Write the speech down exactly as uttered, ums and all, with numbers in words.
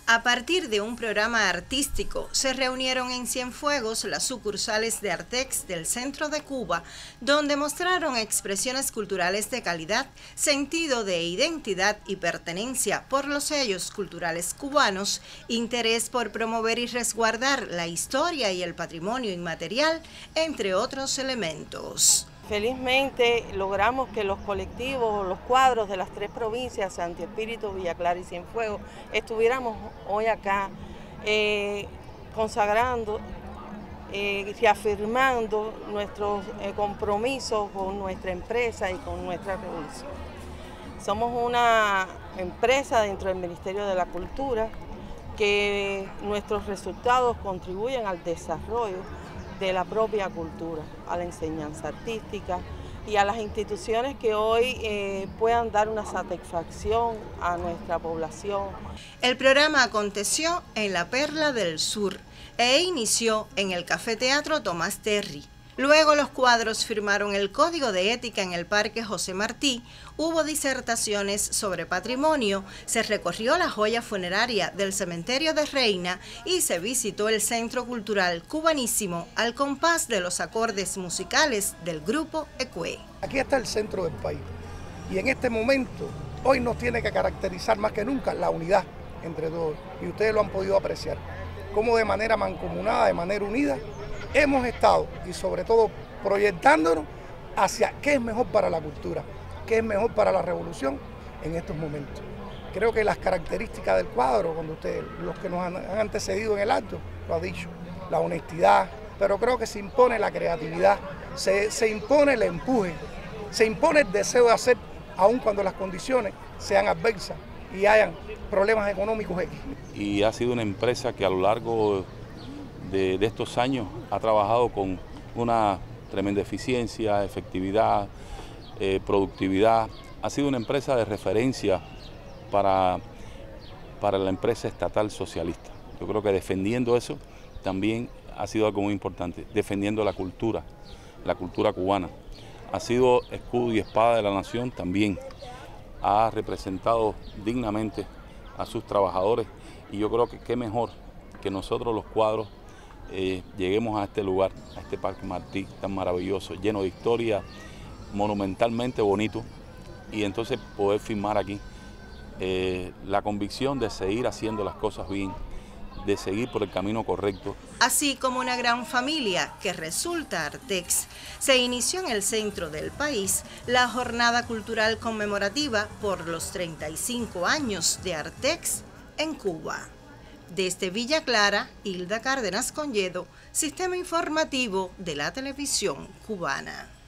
A partir de un programa artístico, se reunieron en Cienfuegos las sucursales de Artex del centro de Cuba, donde mostraron expresiones culturales de calidad, sentido de identidad y pertenencia por los sellos culturales cubanos, interés por promover y resguardar la historia y el patrimonio inmaterial, entre otros elementos. Felizmente logramos que los colectivos, los cuadros de las tres provincias, Santi Espíritu, Villa Clara y Cienfuegos, estuviéramos hoy acá eh, consagrando y eh, reafirmando nuestros eh, compromisos con nuestra empresa y con nuestra revolución. Somos una empresa dentro del Ministerio de la Cultura que nuestros resultados contribuyen al desarrollo de la propia cultura, a la enseñanza artística y a las instituciones que hoy eh, puedan dar una satisfacción a nuestra población. El programa aconteció en la Perla del Sur e inició en el Café Teatro Tomás Terry. Luego los cuadros firmaron el Código de Ética en el Parque José Martí, hubo disertaciones sobre patrimonio, se recorrió la joya funeraria del Cementerio de Reina y se visitó el Centro Cultural Cubanísimo al compás de los acordes musicales del grupo Ecue. Aquí está el centro del país y en este momento hoy nos tiene que caracterizar más que nunca la unidad entre todos y ustedes lo han podido apreciar, cómo de manera mancomunada, de manera unida, hemos estado y sobre todo proyectándonos hacia qué es mejor para la cultura, qué es mejor para la revolución en estos momentos. Creo que las características del cuadro, cuando ustedes, los que nos han antecedido en el acto, lo ha dicho, la honestidad, pero creo que se impone la creatividad, se, se impone el empuje, se impone el deseo de hacer, aun cuando las condiciones sean adversas y hayan problemas económicos X. Y ha sido una empresa que a lo largo De, de estos años ha trabajado con una tremenda eficiencia, efectividad, eh, productividad. Ha sido una empresa de referencia para, para la empresa estatal socialista. Yo creo que defendiendo eso también ha sido algo muy importante, defendiendo la cultura, la cultura cubana. Ha sido escudo y espada de la nación también. Ha representado dignamente a sus trabajadores y yo creo que qué mejor que nosotros los cuadros Eh, lleguemos a este lugar, a este Parque Martí tan maravilloso, lleno de historia, monumentalmente bonito, y entonces poder firmar aquí eh, la convicción de seguir haciendo las cosas bien, de seguir por el camino correcto. Así como una gran familia que resulta Artex, se inició en el centro del país la jornada cultural conmemorativa por los treinta y cinco años de Artex en Cuba. Desde Villa Clara, Hilda Cárdenas Conyedo, Sistema Informativo de la Televisión Cubana.